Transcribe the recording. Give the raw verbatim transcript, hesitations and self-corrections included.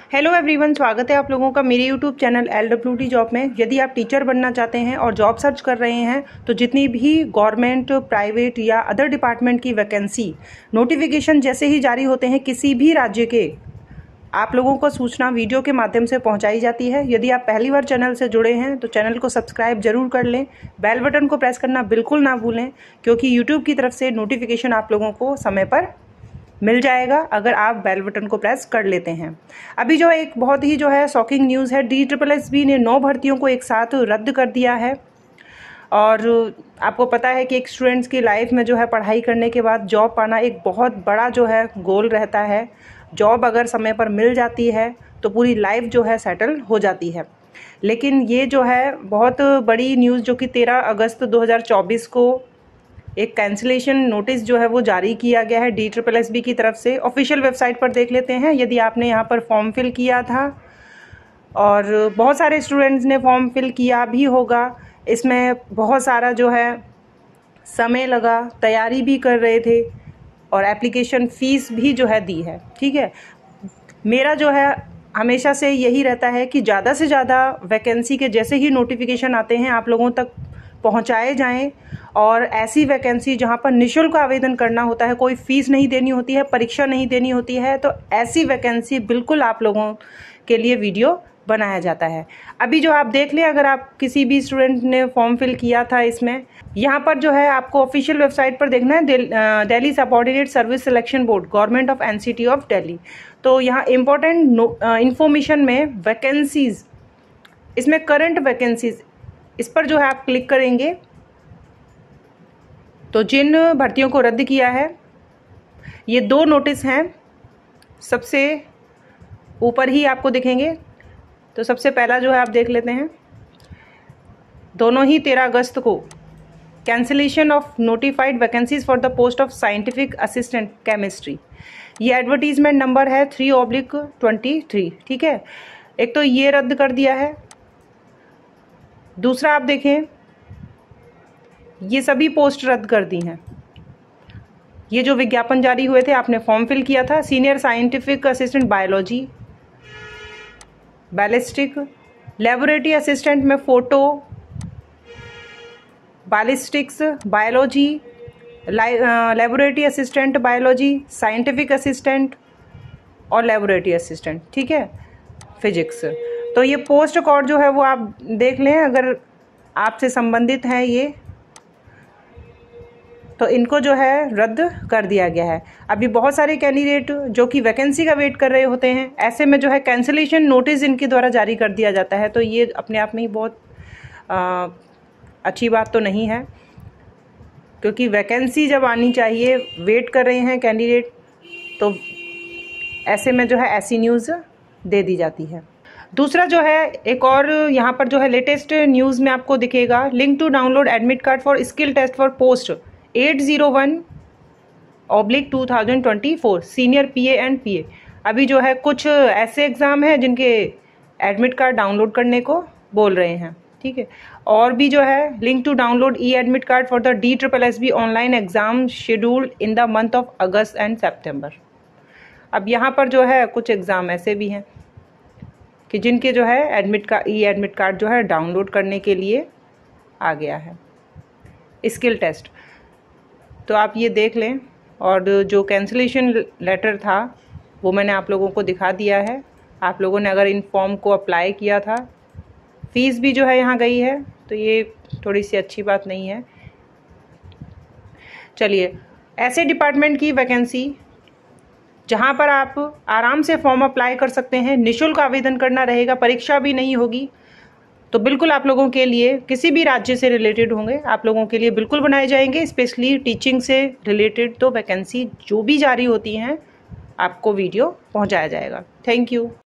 Hello everyone, स्वागत है आप लोगों का मेरे YouTube channel L W T job में। यदि आप टीचर बनना चाहते हैं और जॉब सर्च कर रहे हैं तो जितनी भी गवर्नमेंट, प्राइवेट या अदर डिपार्टमेंट की वैकेंसी नोटिफिकेशन जैसे ही जारी होते हैं किसी भी राज्य के, आप लोगों को सूचना वीडियो के माध्यम से पहुंचाई जाती है। यदि आप पहली बार चैनल से जुड़े हैं तो चैनल को सब्सक्राइब जरूर कर लें, बेल बटन को प्रेस करना बिल्कुल ना भूलें, क्योंकि यूट्यूब की तरफ से नोटिफिकेशन आप लोगों को समय पर मिल जाएगा अगर आप बेल बटन को प्रेस कर लेते हैं। अभी जो एक बहुत ही जो है शॉकिंग न्यूज़ है, डी ट्रिपल एस बी ने नौ भर्तियों को एक साथ रद्द कर दिया है। और आपको पता है कि एक स्टूडेंट्स की लाइफ में जो है पढ़ाई करने के बाद जॉब पाना एक बहुत बड़ा जो है गोल रहता है। जॉब अगर समय पर मिल जाती है तो पूरी लाइफ जो है सेटल हो जाती है। लेकिन ये जो है बहुत बड़ी न्यूज़ जो कि तेरह अगस्त दो हज़ार चौबीस को एक कैंसिलेशन नोटिस जो है वो जारी किया गया है डी ट्रिपल एस बी की तरफ से। ऑफिशियल वेबसाइट पर देख लेते हैं। यदि आपने यहाँ पर फॉर्म फिल किया था और बहुत सारे स्टूडेंट्स ने फॉर्म फिल किया भी होगा, इसमें बहुत सारा जो है समय लगा, तैयारी भी कर रहे थे और एप्लीकेशन फ़ीस भी जो है दी है। ठीक है, मेरा जो है हमेशा से यही रहता है कि ज़्यादा से ज़्यादा वैकेंसी के जैसे ही नोटिफिकेशन आते हैं आप लोगों तक पहुंचाए जाएं, और ऐसी वैकेंसी जहां पर निःशुल्क आवेदन करना होता है, कोई फीस नहीं देनी होती है, परीक्षा नहीं देनी होती है, तो ऐसी वैकेंसी बिल्कुल आप लोगों के लिए वीडियो बनाया जाता है। अभी जो आप देख लें, अगर आप किसी भी स्टूडेंट ने फॉर्म फिल किया था इसमें, यहाँ पर जो है आपको ऑफिशियल वेबसाइट पर देखना है, Delhi subordinate service selection board, government of N C T of Delhi. तो यहाँ इम्पोर्टेंट इंफॉर्मेशन में वैकेंसीज, इसमें करंट वैकेंसीज, इस पर जो है आप क्लिक करेंगे तो जिन भर्तियों को रद्द किया है ये दो नोटिस हैं, सबसे ऊपर ही आपको दिखेंगे। तो सबसे पहला जो है आप देख लेते हैं, दोनों ही तेरह अगस्त को cancellation of notified vacancies for the post of scientific assistant chemistry. ये एडवर्टीजमेंट नंबर है थ्री ऑब्लिक ट्वेंटी थ्री। ठीक है, एक तो ये रद्द कर दिया है। दूसरा आप देखें, ये सभी पोस्ट रद्द कर दी हैं। ये जो विज्ञापन जारी हुए थे, आपने फॉर्म फिल किया था, senior scientific assistant biology, ballistic, laboratory assistant में photo, ballistics, biology, laboratory assistant biology, scientific assistant और लेबोरेटरी असिस्टेंट। ठीक है, फिजिक्स। तो ये पोस्ट कोड जो है वो आप देख लें, अगर आपसे संबंधित हैं ये, तो इनको जो है रद्द कर दिया गया है। अभी बहुत सारे कैंडिडेट जो कि वैकेंसी का वेट कर रहे होते हैं, ऐसे में जो है कैंसिलेशन नोटिस इनके द्वारा जारी कर दिया जाता है। तो ये अपने आप में ही बहुत आ, अच्छी बात तो नहीं है, क्योंकि वैकेंसी जब आनी चाहिए, वेट कर रहे हैं कैंडिडेट, तो ऐसे में जो है ऐसी न्यूज़ दे दी जाती है। दूसरा जो है एक और यहाँ पर जो है लेटेस्ट न्यूज़ में आपको दिखेगा, link to download admit card for skill test for post eight zero one oblique two thousand twenty four senior PA and PA. अभी जो है कुछ ऐसे एग्ज़ाम हैं जिनके एडमिट कार्ड डाउनलोड करने को बोल रहे हैं। ठीक है, और भी जो है link to download e admit card for the D triple S B online exam scheduled in the month of August and September. अब यहाँ पर जो है कुछ एग्ज़ाम ऐसे भी हैं कि जिनके जो है admit card, e admit card जो है डाउनलोड करने के लिए आ गया है, स्किल टेस्ट। तो आप ये देख लें। और जो कैंसिलेशन लेटर था वो मैंने आप लोगों को दिखा दिया है। आप लोगों ने अगर इन फॉर्म को अप्लाई किया था, फीस भी जो है यहाँ गई है, तो ये थोड़ी सी अच्छी बात नहीं है। चलिए, ऐसे डिपार्टमेंट की वैकेंसी जहाँ पर आप आराम से फॉर्म अप्लाई कर सकते हैं, निःशुल्क आवेदन करना रहेगा, परीक्षा भी नहीं होगी, तो बिल्कुल आप लोगों के लिए, किसी भी राज्य से रिलेटेड होंगे, आप लोगों के लिए बिल्कुल बनाए जाएंगे। स्पेशली टीचिंग से रिलेटेड तो वैकेंसी जो भी जारी होती हैं आपको वीडियो पहुंचाया जाएगा। Thank you.